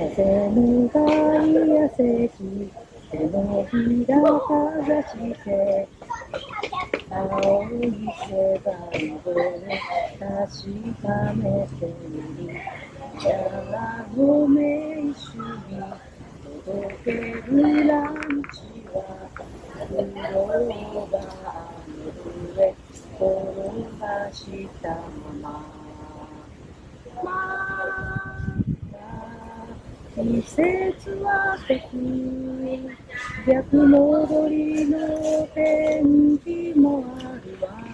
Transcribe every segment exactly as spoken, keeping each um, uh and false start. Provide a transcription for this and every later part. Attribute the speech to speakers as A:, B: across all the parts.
A: 風の外野席、手のひらかざして青い世界を確かめてみる。じゃあの名手に届けるランチはクローバーの上転がしたまま。また季節は時逆戻りの天気もあるわ。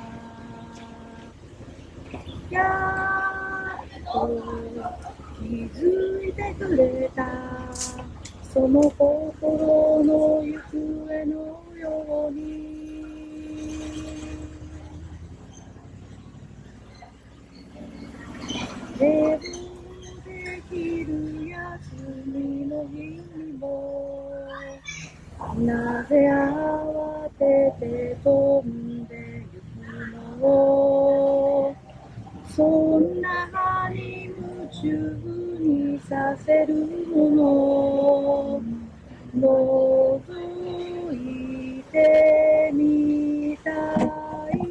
A: やっと気づいてくれたその心の行方のようにでできる休みの日にもなぜ慌てて飛んでゆくのそんなに夢中にさせるもの覗いてみたい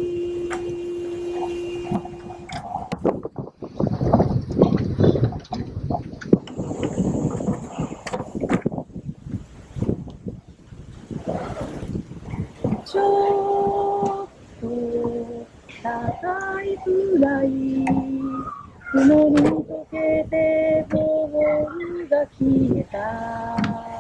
A: ちょっと高いくらい曇り溶けてボールが消えた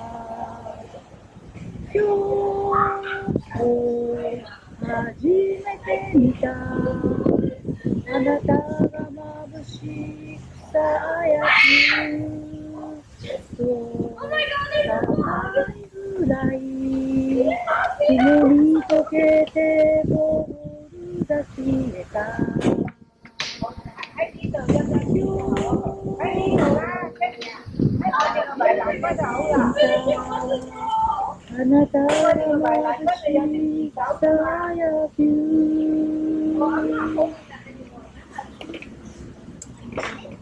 A: 今日初めて見たあなたが眩しく輝くそう高いぐらい曇り溶けてボールが消えたあなたの眩しさやびゅー